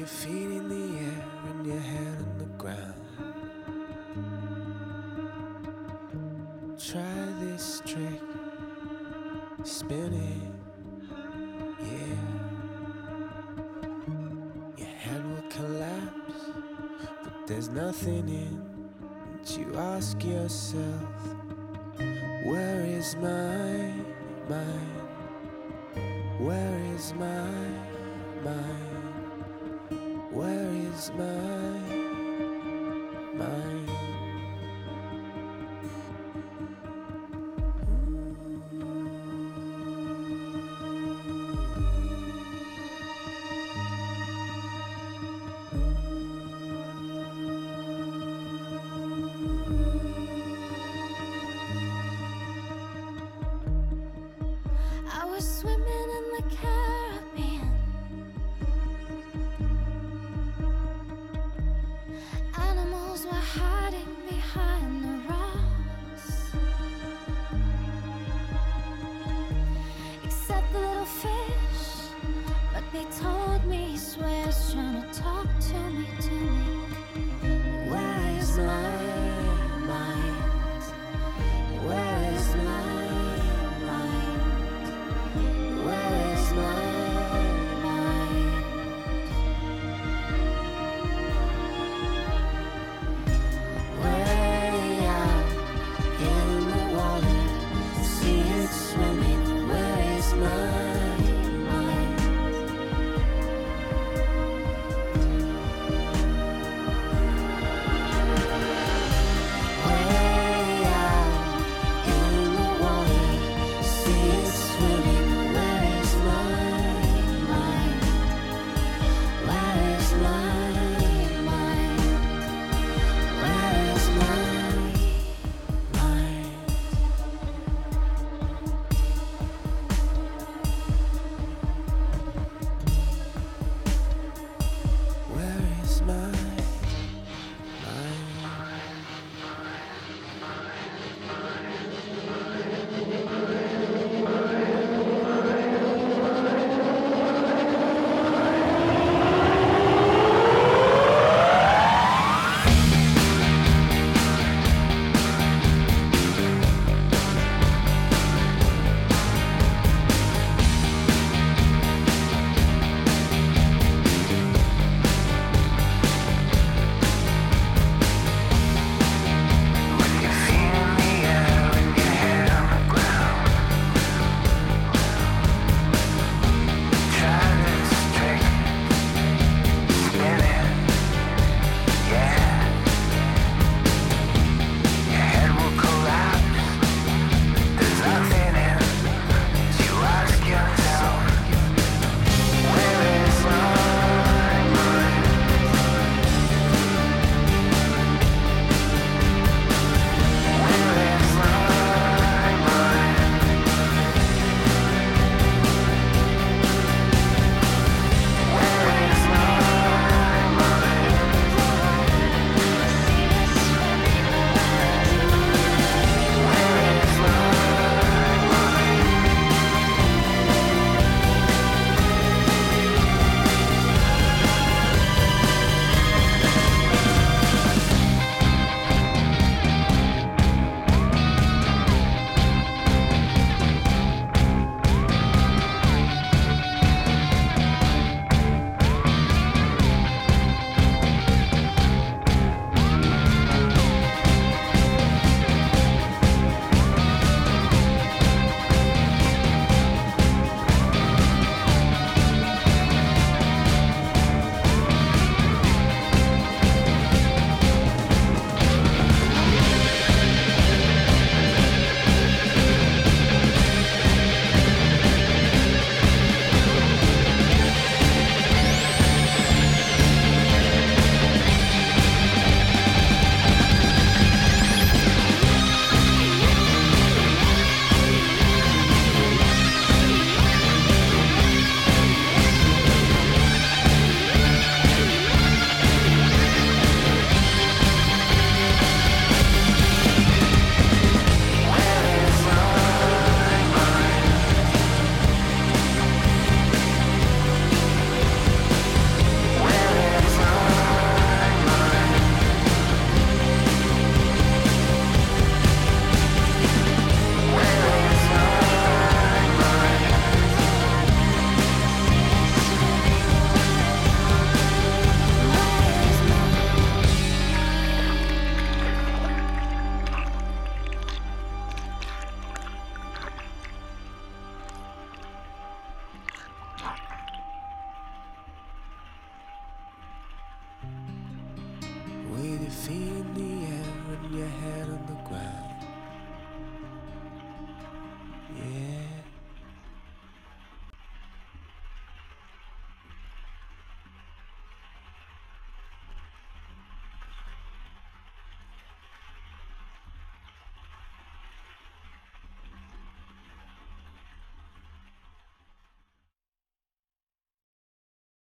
your feet in the air and your head on the ground. Try this trick, spin it, yeah. Your head will collapse, but there's nothing in it. You ask yourself, where is my mind? Where is my mind? Where is my mind? I was swimming in the Caribbean. Animals were hiding behind the rocks, except the little fish. But they told me he swears, trying to talk to me, Where is my mind? Where is my mind? Where is my mind? Way out in the water, see it swimming. Where is my mind? your feet in the air and your head on the ground.